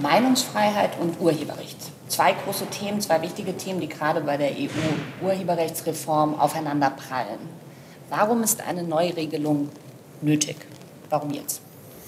Meinungsfreiheit und Urheberrecht. Zwei große Themen, zwei wichtige Themen, die gerade bei der EU-Urheberrechtsreform aufeinander prallen. Warum ist eine Neuregelung nötig? Warum jetzt?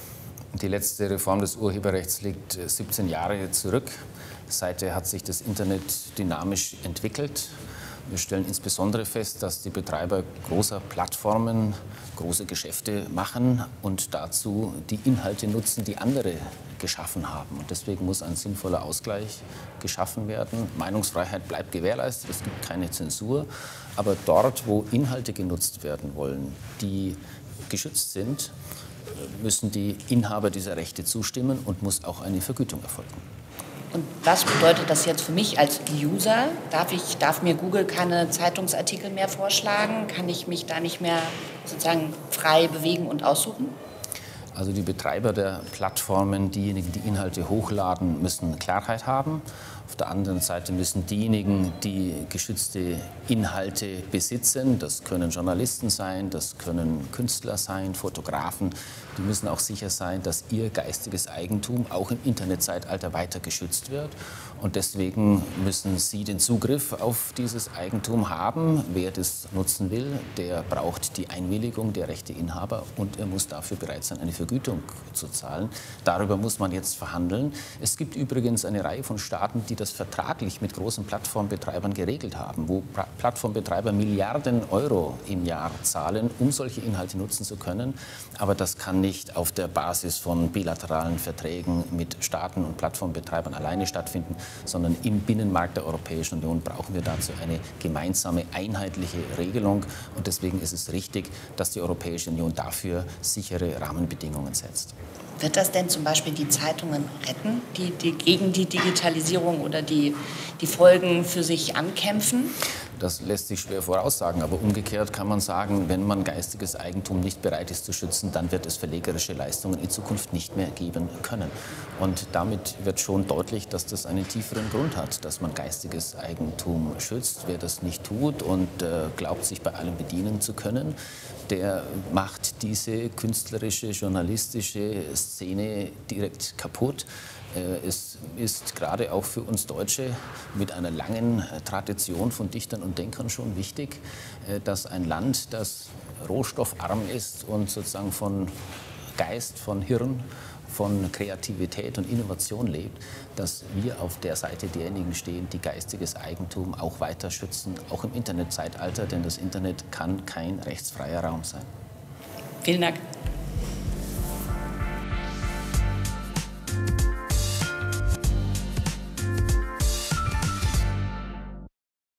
Die letzte Reform des Urheberrechts liegt 17 Jahre zurück. Seither hat sich das Internet dynamisch entwickelt. Wir stellen insbesondere fest, dass die Betreiber großer Plattformen große Geschäfte machen und dazu die Inhalte nutzen, die andere geschaffen haben. Und deswegen muss ein sinnvoller Ausgleich geschaffen werden. Meinungsfreiheit bleibt gewährleistet, es gibt keine Zensur. Aber dort, wo Inhalte genutzt werden wollen, die geschützt sind, müssen die Inhaber dieser Rechte zustimmen und muss auch eine Vergütung erfolgen. Und was bedeutet das jetzt für mich als User? Darf mir Google keine Zeitungsartikel mehr vorschlagen? Kann ich mich da nicht mehr sozusagen frei bewegen und aussuchen? Also die Betreiber der Plattformen, diejenigen, die Inhalte hochladen, müssen Klarheit haben. Auf der anderen Seite müssen diejenigen, die geschützte Inhalte besitzen, das können Journalisten sein, das können Künstler sein, Fotografen, die müssen auch sicher sein, dass ihr geistiges Eigentum auch im Internetzeitalter weiter geschützt wird. Und deswegen müssen sie den Zugriff auf dieses Eigentum haben. Wer das nutzen will, der braucht die Einwilligung der Rechteinhaber und er muss dafür bereit sein, eine Vergütung zu zahlen. Darüber muss man jetzt verhandeln. Es gibt übrigens eine Reihe von Staaten, die das vertraglich mit großen Plattformbetreibern geregelt haben, wo Plattformbetreiber Milliarden Euro im Jahr zahlen, um solche Inhalte nutzen zu können. Aber das kann nicht auf der Basis von bilateralen Verträgen mit Staaten und Plattformbetreibern alleine stattfinden, sondern im Binnenmarkt der Europäischen Union brauchen wir dazu eine gemeinsame, einheitliche Regelung. Und deswegen ist es richtig, dass die Europäische Union dafür sichere Rahmenbedingungen setzt. Wird das denn zum Beispiel die Zeitungen retten, die gegen die Digitalisierung oder die Folgen für sich ankämpfen? Das lässt sich schwer voraussagen, aber umgekehrt kann man sagen, wenn man geistiges Eigentum nicht bereit ist zu schützen, dann wird es verlegerische Leistungen in Zukunft nicht mehr geben können. Und damit wird schon deutlich, dass das einen tieferen Grund hat, dass man geistiges Eigentum schützt. Wer das nicht tut und glaubt, sich bei allem bedienen zu können, der macht diese künstlerische, journalistische Szene direkt kaputt. Es ist gerade auch für uns Deutsche mit einer langen Tradition von Dichtern und Denkern schon wichtig, dass ein Land, das rohstoffarm ist und sozusagen von Geist, von Hirn, von Kreativität und Innovation lebt, dass wir auf der Seite derjenigen stehen, die geistiges Eigentum auch weiter schützen, auch im Internetzeitalter, denn das Internet kann kein rechtsfreier Raum sein. Vielen Dank.